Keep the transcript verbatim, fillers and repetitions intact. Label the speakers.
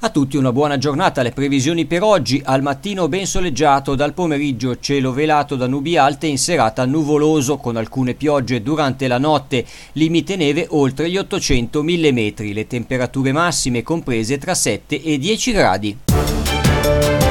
Speaker 1: A tutti una buona giornata. Le previsioni per oggi: al mattino ben soleggiato, dal pomeriggio cielo velato da nubi alte, in serata nuvoloso con alcune piogge durante la notte, limite neve oltre gli ottocento millimetri, le temperature massime comprese tra sette e dieci gradi.